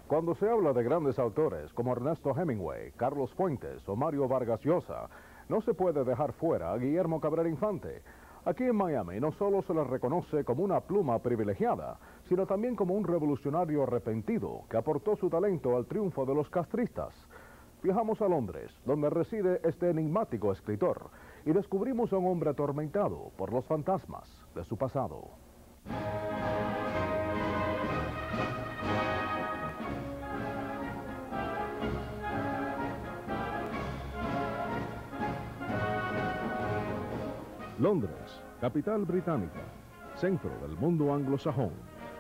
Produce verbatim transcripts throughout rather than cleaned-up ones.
Cuando se habla de grandes autores como Ernesto Hemingway, Carlos Fuentes o Mario Vargas Llosa, no se puede dejar fuera a Guillermo Cabrera Infante. Aquí en Miami no solo se le reconoce como una pluma privilegiada, sino también como un revolucionario arrepentido que aportó su talento al triunfo de los castristas. Viajamos a Londres, donde reside este enigmático escritor, y descubrimos a un hombre atormentado por los fantasmas de su pasado. Londres, capital británica, centro del mundo anglosajón.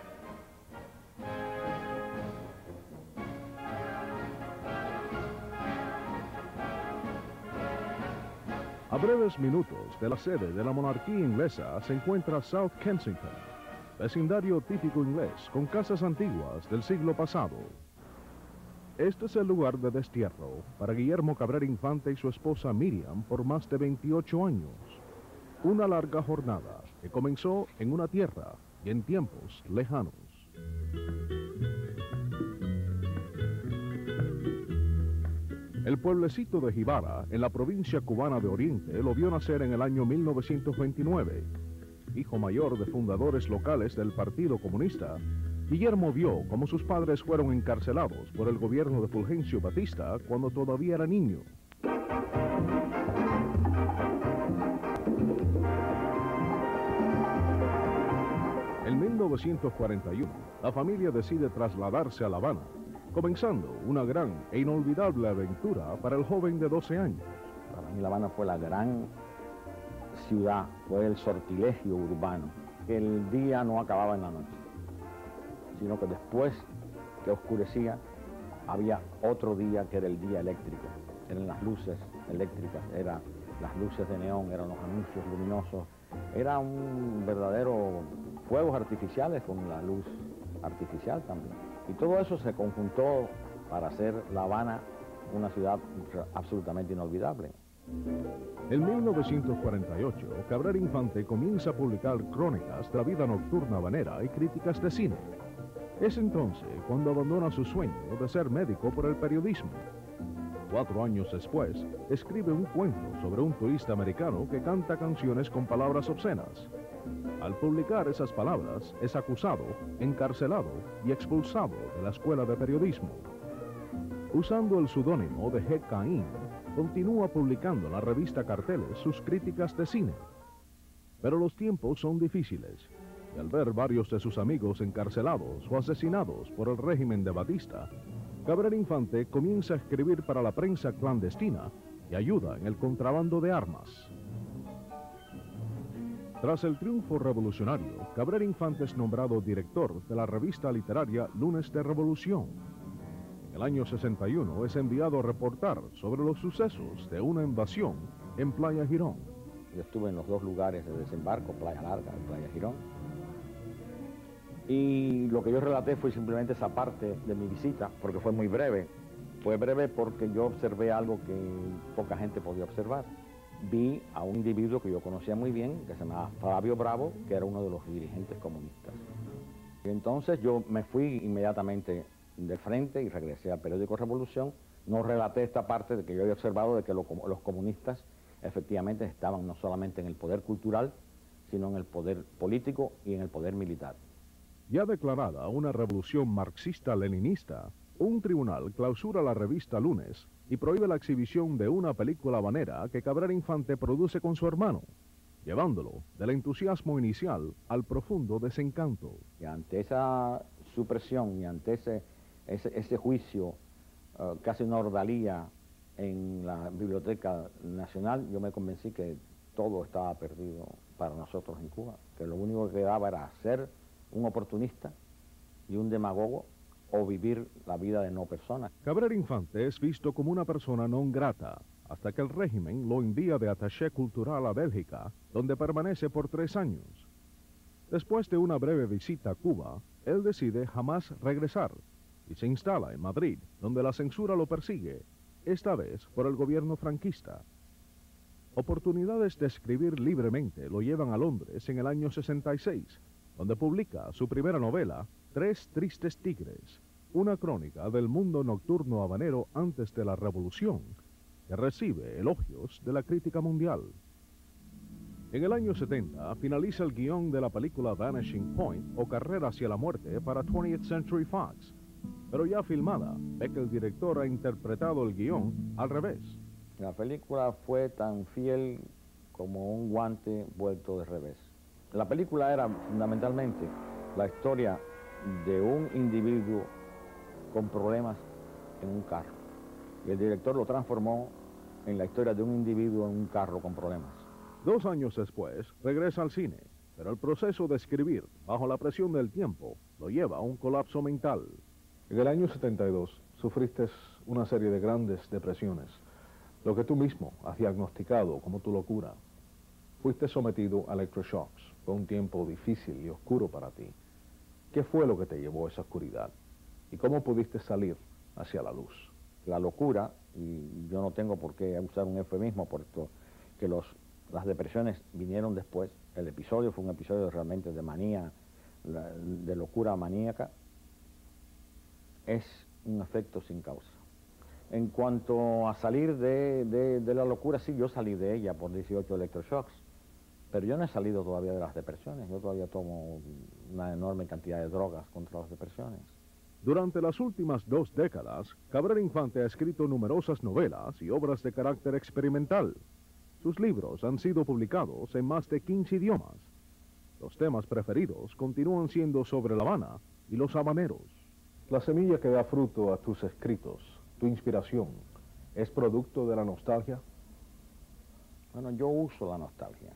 A breves minutos de la sede de la monarquía inglesa se encuentra South Kensington, vecindario típico inglés con casas antiguas del siglo pasado. Este es el lugar de destierro para Guillermo Cabrera Infante y su esposa Miriam por más de veintiocho años. Una larga jornada que comenzó en una tierra y en tiempos lejanos. El pueblecito de Jibara, en la provincia cubana de Oriente, lo vio nacer en el año mil novecientos veintinueve. Hijo mayor de fundadores locales del Partido Comunista, Guillermo vio cómo sus padres fueron encarcelados por el gobierno de Fulgencio Batista cuando todavía era niño. En mil novecientos cuarenta y uno, la familia decide trasladarse a La Habana, comenzando una gran e inolvidable aventura para el joven de doce años. Para mí La Habana fue la gran ciudad, fue el sortilegio urbano. El día no acababa en la noche, sino que después que oscurecía, había otro día que era el día eléctrico. Eran las luces eléctricas, eran las luces de neón, eran los anuncios luminosos. Era un verdadero fuegos artificiales con la luz artificial también. Y todo eso se conjuntó para hacer La Habana una ciudad absolutamente inolvidable. En mil novecientos cuarenta y ocho, Cabrera Infante comienza a publicar crónicas de la vida nocturna habanera y críticas de cine. Es entonces cuando abandona su sueño de ser médico por el periodismo. Cuatro años después, escribe un cuento sobre un turista americano que canta canciones con palabras obscenas. Al publicar esas palabras, es acusado, encarcelado y expulsado de la escuela de periodismo. Usando el seudónimo de G. Caín, continúa publicando en la revista Carteles sus críticas de cine. Pero los tiempos son difíciles, y al ver varios de sus amigos encarcelados o asesinados por el régimen de Batista, Cabrera Infante comienza a escribir para la prensa clandestina y ayuda en el contrabando de armas. Tras el triunfo revolucionario, Cabrera Infante es nombrado director de la revista literaria Lunes de Revolución. En el año sesenta y uno es enviado a reportar sobre los sucesos de una invasión en Playa Girón. Yo estuve en los dos lugares de desembarco, Playa Larga y Playa Girón. Y lo que yo relaté fue simplemente esa parte de mi visita, porque fue muy breve. Fue breve porque yo observé algo que poca gente podía observar. Vi a un individuo que yo conocía muy bien, que se llamaba Fabio Bravo, que era uno de los dirigentes comunistas. Y entonces yo me fui inmediatamente de frente y regresé al periódico Revolución. No relaté esta parte de que yo había observado de que lo, los comunistas efectivamente estaban no solamente en el poder cultural, sino en el poder político y en el poder militar. Ya declarada una revolución marxista-leninista, un tribunal clausura la revista Lunes y prohíbe la exhibición de una película habanera que Cabrera Infante produce con su hermano, llevándolo del entusiasmo inicial al profundo desencanto. Y ante esa supresión y ante ese, ese, ese juicio, uh, casi una ordalía en la Biblioteca Nacional, yo me convencí que todo estaba perdido para nosotros en Cuba, que lo único que quedaba era ser un oportunista y un demagogo o vivir la vida de no persona. Cabrera Infante es visto como una persona non grata, hasta que el régimen lo envía de attaché cultural a Bélgica, donde permanece por tres años. Después de una breve visita a Cuba, él decide jamás regresar y se instala en Madrid, donde la censura lo persigue, esta vez por el gobierno franquista. Oportunidades de escribir libremente lo llevan a Londres en el año sesenta y seis, donde publica su primera novela, Tres tristes tigres, una crónica del mundo nocturno habanero antes de la Revolución, que recibe elogios de la crítica mundial. En el año setenta finaliza el guión de la película Vanishing Point o Carrera hacia la muerte para twentieth Century Fox, pero ya filmada, ve que el director ha interpretado el guión al revés. La película fue tan fiel como un guante vuelto de revés. La película era fundamentalmente la historia de un individuo con problemas en un carro. Y el director lo transformó en la historia de un individuo en un carro con problemas. Dos años después, regresa al cine, pero el proceso de escribir, bajo la presión del tiempo, lo lleva a un colapso mental. En el año setenta y dos, sufriste una serie de grandes depresiones, lo que tú mismo has diagnosticado como tu locura. Fuiste sometido a electroshocks. Fue un tiempo difícil y oscuro para ti. ¿Qué fue lo que te llevó a esa oscuridad? ¿Y cómo pudiste salir hacia la luz? La locura, y yo no tengo por qué usar un eufemismo, porque que los, las depresiones vinieron después. El episodio fue un episodio realmente de manía, de locura maníaca. Es un efecto sin causa. En cuanto a salir de, de, de la locura, sí, yo salí de ella por dieciocho electroshocks, pero yo no he salido todavía de las depresiones. Yo todavía tomo una enorme cantidad de drogas contra las depresiones. Durante las últimas dos décadas, Cabrera Infante ha escrito numerosas novelas y obras de carácter experimental. Sus libros han sido publicados en más de quince idiomas. Los temas preferidos continúan siendo sobre La Habana y los habaneros. La semilla que da fruto a tus escritos, tu inspiración, ¿es producto de la nostalgia? Bueno, yo uso la nostalgia.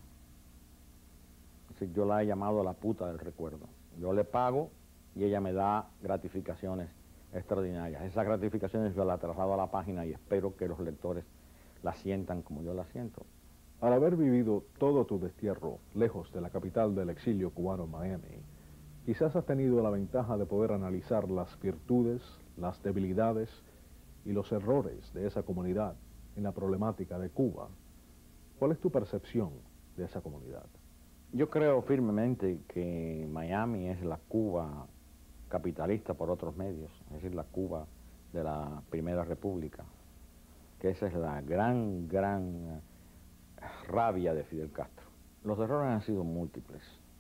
Es decir, yo la he llamado la puta del recuerdo. Yo le pago y ella me da gratificaciones extraordinarias. Esas gratificaciones yo las traslado a la página y espero que los lectores las sientan como yo las siento. Al haber vivido todo tu destierro lejos de la capital del exilio cubano, Miami, quizás has tenido la ventaja de poder analizar las virtudes, las debilidades y los errores de esa comunidad en la problemática de Cuba. ¿Cuál es tu percepción de esa comunidad? Yo creo firmemente que Miami es la Cuba capitalista por otros medios, es decir, la Cuba de la Primera República, que esa es la gran, gran rabia de Fidel Castro. Los errores han sido múltiples.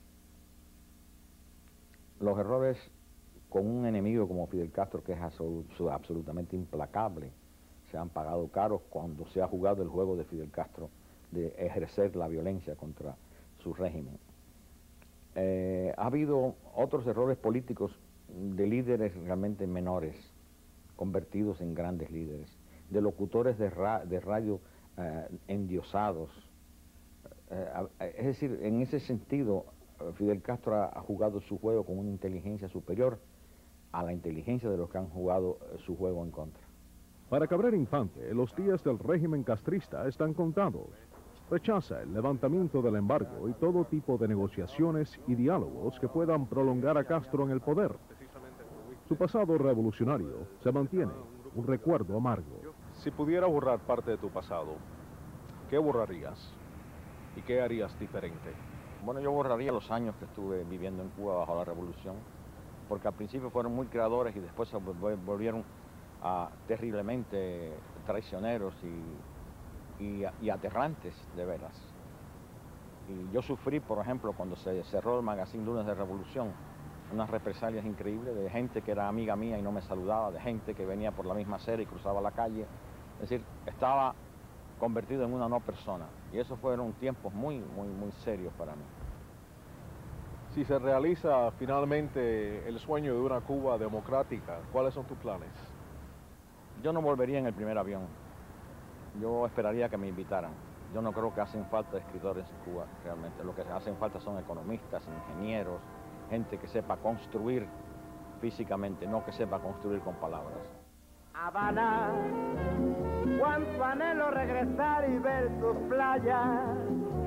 Los errores con un enemigo como Fidel Castro, que es absolutamente implacable, se han pagado caros cuando se ha jugado el juego de Fidel Castro de ejercer la violencia contra su régimen. Eh, ha habido otros errores políticos de líderes realmente menores, convertidos en grandes líderes, de locutores de, ra de radio eh, endiosados. Eh, es decir, en ese sentido, Fidel Castro ha, ha jugado su juego con una inteligencia superior a la inteligencia de los que han jugado eh, su juego en contra. Para Cabrera Infante, los días del régimen castrista están contados. Rechaza el levantamiento del embargo y todo tipo de negociaciones y diálogos que puedan prolongar a Castro en el poder. Su pasado revolucionario se mantiene, un recuerdo amargo. Si pudiera borrar parte de tu pasado, ¿qué borrarías? ¿Y qué harías diferente? Bueno, yo borraría los años que estuve viviendo en Cuba bajo la revolución, porque al principio fueron muy creadores y después se volvieron a, terriblemente traicioneros y, y, y aterrantes, de veras. Y yo sufrí, por ejemplo, cuando se cerró el magazine Lunes de Revolución, unas represalias increíbles de gente que era amiga mía y no me saludaba, de gente que venía por la misma acera y cruzaba la calle. Es decir, estaba convertido en una no persona. Y esos fueron tiempos muy, muy, muy serios para mí. Si se realiza finalmente el sueño de una Cuba democrática, ¿cuáles son tus planes? Yo no volvería en el primer avión. Yo esperaría que me invitaran. Yo no creo que hacen falta escritores en Cuba, realmente. Lo que hacen falta son economistas, ingenieros, gente que sepa construir físicamente, no que sepa construir con palabras. Habana, cuánto anhelo regresar y ver tus playas.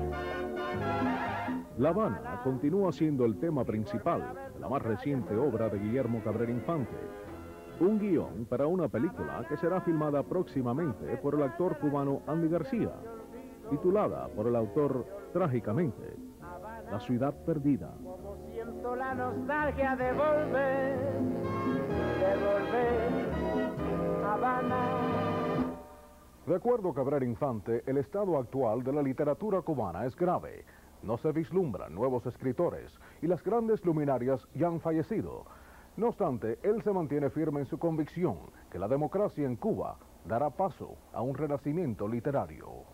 La Habana continúa siendo el tema principal de la más reciente obra de Guillermo Cabrera Infante, un guión para una película que será filmada próximamente por el actor cubano Andy García, titulada por el autor trágicamente La ciudad perdida. Como siento la nostalgia de volver, de volver a Habana. De acuerdo a Cabrera Infante, el estado actual de la literatura cubana es grave. No se vislumbran nuevos escritores y las grandes luminarias ya han fallecido. No obstante, él se mantiene firme en su convicción que la democracia en Cuba dará paso a un renacimiento literario.